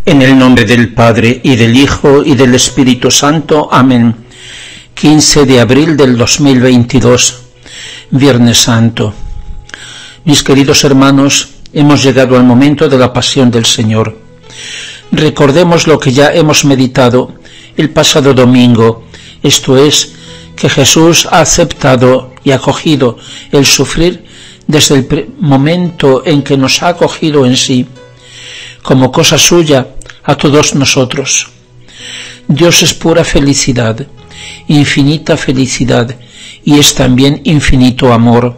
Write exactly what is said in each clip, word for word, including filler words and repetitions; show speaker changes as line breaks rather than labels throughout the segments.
En el nombre del Padre, y del Hijo, y del Espíritu Santo. Amén. quince de abril del dos mil veintidós, Viernes Santo. Mis queridos hermanos, hemos llegado al momento de la pasión del Señor. Recordemos lo que ya hemos meditado el pasado domingo, esto es, que Jesús ha aceptado y acogido el sufrir desde el momento en que nos ha acogido en sí, como cosa suya a todos nosotros. Dios es pura felicidad, infinita felicidad, y es también infinito amor.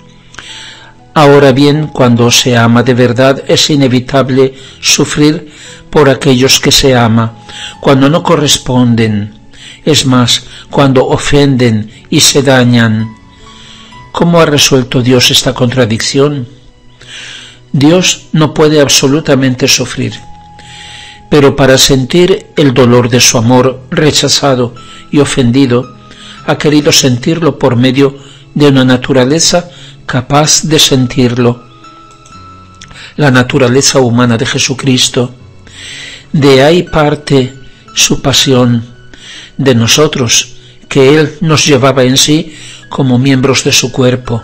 Ahora bien, cuando se ama de verdad, es inevitable sufrir por aquellos que se ama, cuando no corresponden, es más, cuando ofenden y se dañan. ¿Cómo ha resuelto Dios esta contradicción? Dios no puede absolutamente sufrir, pero para sentir el dolor de su amor rechazado y ofendido, ha querido sentirlo por medio de una naturaleza capaz de sentirlo, la naturaleza humana de Jesucristo. De ahí parte su pasión, de nosotros, que Él nos llevaba en sí como miembros de su cuerpo.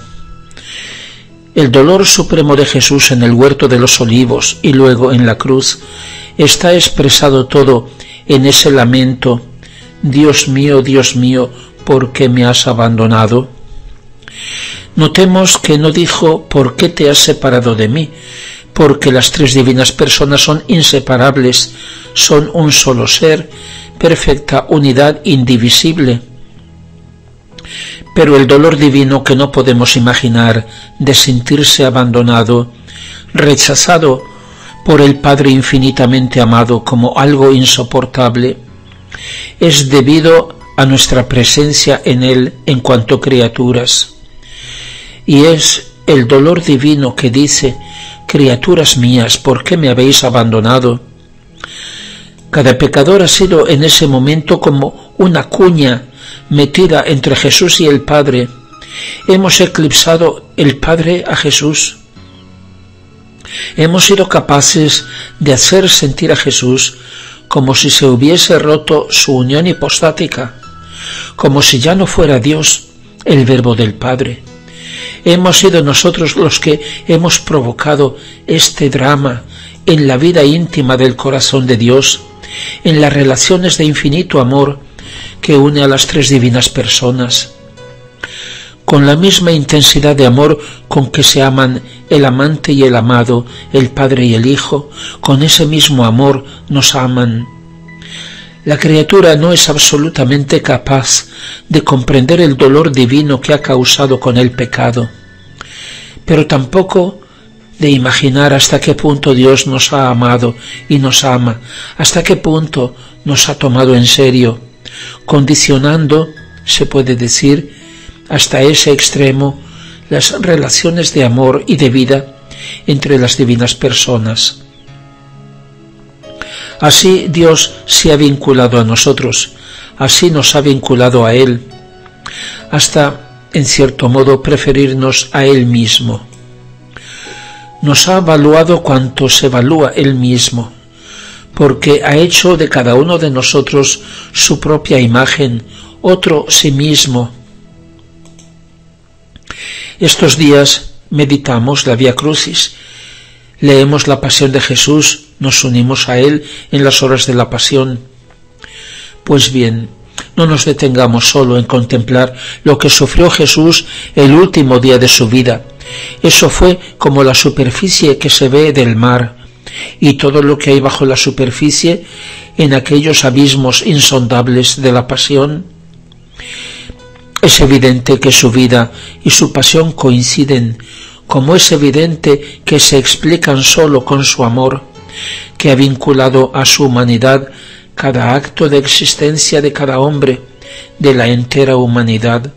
El dolor supremo de Jesús en el huerto de los olivos y luego en la cruz está expresado todo en ese lamento: Dios mío, Dios mío, ¿por qué me has abandonado? Notemos que no dijo ¿por qué te has separado de mí?, porque las tres divinas personas son inseparables, son un solo ser, perfecta unidad indivisible. Pero el dolor divino que no podemos imaginar de sentirse abandonado, rechazado por el Padre infinitamente amado como algo insoportable, es debido a nuestra presencia en Él en cuanto criaturas. Y es el dolor divino que dice: criaturas mías, ¿por qué me habéis abandonado? Cada pecador ha sido en ese momento como una cuña metida entre Jesús y el Padre. Hemos eclipsado el Padre a Jesús. Hemos sido capaces de hacer sentir a Jesús como si se hubiese roto su unión hipostática, como si ya no fuera Dios el Verbo del Padre. Hemos sido nosotros los que hemos provocado este drama en la vida íntima del corazón de Dios, en las relaciones de infinito amor que une a las tres divinas personas. Con la misma intensidad de amor con que se aman el amante y el amado, el Padre y el Hijo, con ese mismo amor nos aman. La criatura no es absolutamente capaz de comprender el dolor divino que ha causado con el pecado, pero tampoco de imaginar hasta qué punto Dios nos ha amado y nos ama, hasta qué punto nos ha tomado en serio, condicionando, se puede decir, hasta ese extremo, las relaciones de amor y de vida entre las divinas personas. Así Dios se ha vinculado a nosotros, así nos ha vinculado a Él, hasta, en cierto modo, preferirnos a Él mismo. Nos ha evaluado cuanto se evalúa Él mismo, porque ha hecho de cada uno de nosotros su propia imagen, otro sí mismo. Estos días meditamos la Vía Crucis, leemos la pasión de Jesús, nos unimos a Él en las horas de la pasión. Pues bien, no nos detengamos solo en contemplar lo que sufrió Jesús el último día de su vida. Eso fue como la superficie que se ve del mar, y todo lo que hay bajo la superficie en aquellos abismos insondables de la pasión. Es evidente que su vida y su pasión coinciden, como es evidente que se explican solo con su amor, que ha vinculado a su humanidad cada acto de existencia de cada hombre, de la entera humanidad.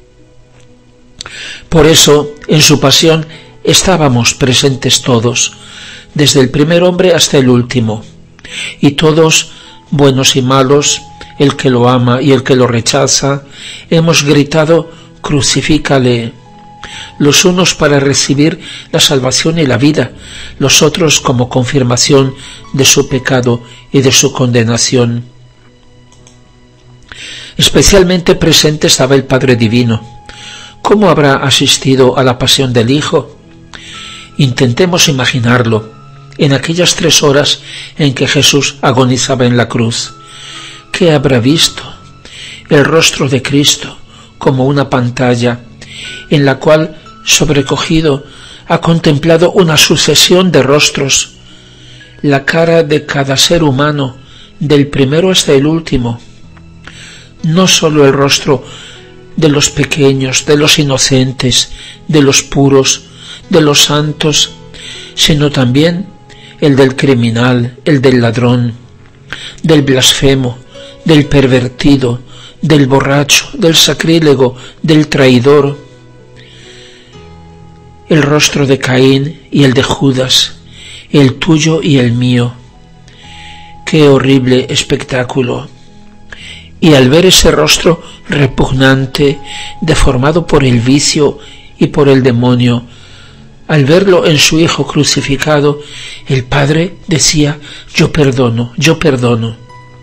Por eso, en su pasión estábamos presentes todos, desde el primer hombre hasta el último, y todos, buenos y malos, el que lo ama y el que lo rechaza, hemos gritado: crucifícale. los unos para recibir la salvación y la vida, los otros como confirmación de su pecado y de su condenación. Especialmente presente estaba el Padre Divino. ¿Cómo habrá asistido a la pasión del Hijo? Intentemos imaginarlo en aquellas tres horas en que Jesús agonizaba en la cruz. ¿Qué habrá visto? El rostro de Cristo como una pantalla en la cual, sobrecogido, ha contemplado una sucesión de rostros, la cara de cada ser humano, del primero hasta el último. No sólo el rostro de los pequeños, de los inocentes, de los puros, de los santos, sino también el del criminal, el del ladrón, del blasfemo, del pervertido, del borracho, del sacrílego, del traidor, el rostro de Caín y el de Judas, el tuyo y el mío. ¡Qué horrible espectáculo! Y al ver ese rostro repugnante, deformado por el vicio y por el demonio, al verlo en su Hijo crucificado, el Padre decía: yo perdono, yo perdono.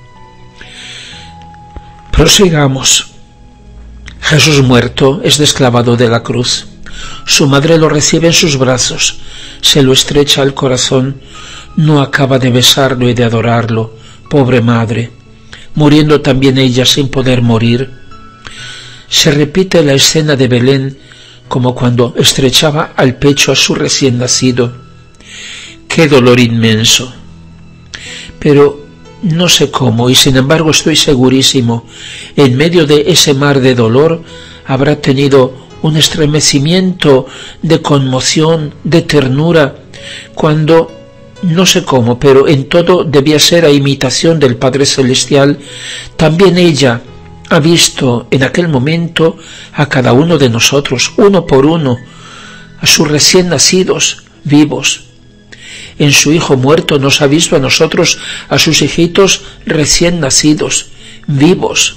Prosigamos. Jesús muerto es desclavado de la cruz. Su madre lo recibe en sus brazos, se lo estrecha al corazón, no acaba de besarlo y de adorarlo, pobre madre, muriendo también ella sin poder morir. Se repite la escena de Belén, como cuando estrechaba al pecho a su recién nacido. ¡Qué dolor inmenso! Pero no sé cómo, y sin embargo estoy segurísimo, en medio de ese mar de dolor habrá tenido un estremecimiento de conmoción, de ternura, cuando, no sé cómo, pero en todo debía ser a imitación del Padre Celestial, también ella ha visto en aquel momento a cada uno de nosotros, uno por uno, a sus recién nacidos vivos. En su Hijo muerto nos ha visto a nosotros, a sus hijitos recién nacidos, vivos.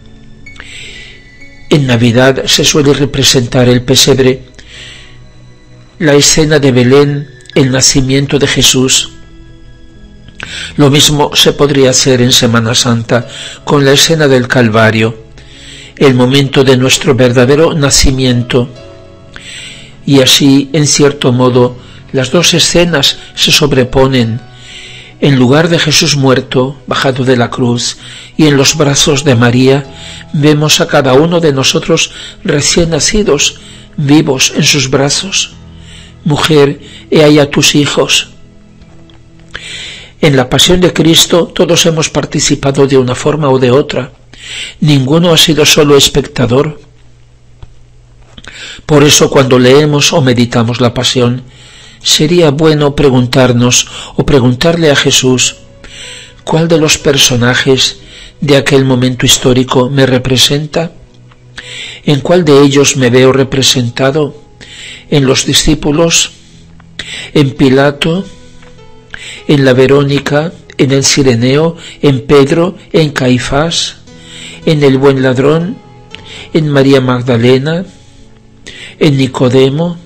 En Navidad se suele representar el pesebre, la escena de Belén, el nacimiento de Jesús. Lo mismo se podría hacer en Semana Santa con la escena del Calvario, el momento de nuestro verdadero nacimiento. Y así, en cierto modo, las dos escenas se sobreponen. En lugar de Jesús muerto, bajado de la cruz, y en los brazos de María, vemos a cada uno de nosotros recién nacidos, vivos en sus brazos. Mujer, he ahí a tus hijos. En la pasión de Cristo todos hemos participado de una forma o de otra. Ninguno ha sido solo espectador. Por eso, cuando leemos o meditamos la pasión, sería bueno preguntarnos o preguntarle a Jesús: ¿cuál de los personajes de aquel momento histórico me representa? ¿En cuál de ellos me veo representado? ¿En los discípulos? ¿En Pilato? ¿En la Verónica? ¿En el Cireneo? ¿En Pedro? ¿En Caifás? ¿En el buen ladrón? ¿En María Magdalena? ¿En Nicodemo?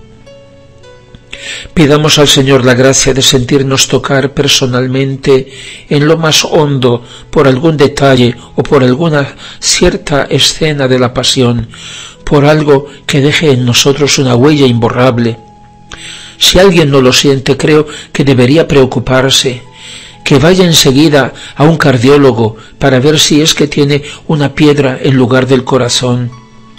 Pidamos al Señor la gracia de sentirnos tocar personalmente en lo más hondo por algún detalle o por alguna cierta escena de la pasión, por algo que deje en nosotros una huella imborrable. Si alguien no lo siente, creo que debería preocuparse, que vaya enseguida a un cardiólogo para ver si es que tiene una piedra en lugar del corazón.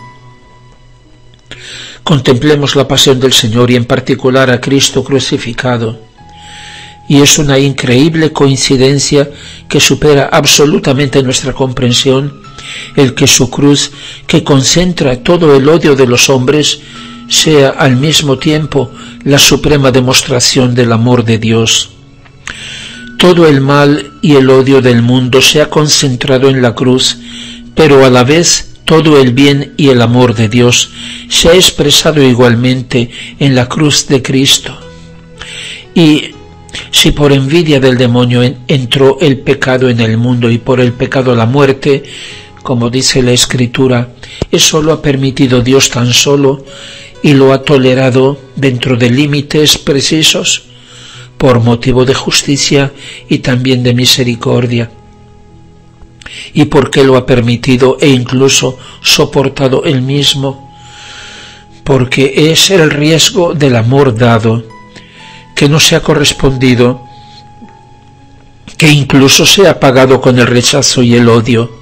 Contemplemos la pasión del Señor y en particular a Cristo crucificado. Y es una increíble coincidencia que supera absolutamente nuestra comprensión, el que su cruz, que concentra todo el odio de los hombres, sea al mismo tiempo la suprema demostración del amor de Dios. Todo el mal y el odio del mundo se ha concentrado en la cruz, pero a la vez todo el bien y el amor de Dios se ha expresado igualmente en la cruz de Cristo. Y si por envidia del demonio entró el pecado en el mundo y por el pecado la muerte, como dice la Escritura, eso lo ha permitido Dios tan solo y lo ha tolerado dentro de límites precisos por motivo de justicia y también de misericordia. ¿Y por qué lo ha permitido e incluso soportado él mismo? Porque es el riesgo del amor dado, que no se ha correspondido, que incluso se ha pagado con el rechazo y el odio.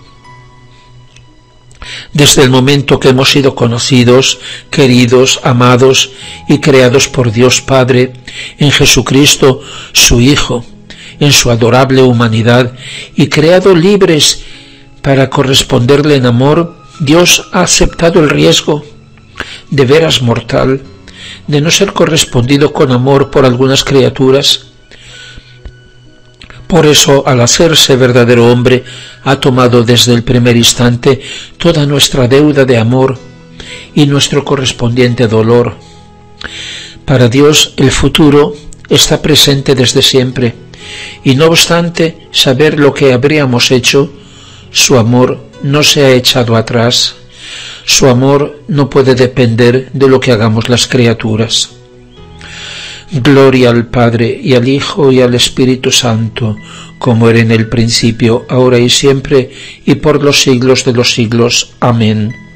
Desde el momento que hemos sido conocidos, queridos, amados y creados por Dios Padre, en Jesucristo, su Hijo, en su adorable humanidad, y creado libres para corresponderle en amor, Dios ha aceptado el riesgo, de veras mortal, de no ser correspondido con amor por algunas criaturas. Por eso, al hacerse verdadero hombre, ha tomado desde el primer instante toda nuestra deuda de amor y nuestro correspondiente dolor. Para Dios el futuro está presente desde siempre, y no obstante saber lo que habríamos hecho, su amor no se ha echado atrás. Su amor no puede depender de lo que hagamos las criaturas. Gloria al Padre, y al Hijo, y al Espíritu Santo, como era en el principio, ahora y siempre, y por los siglos de los siglos. Amén.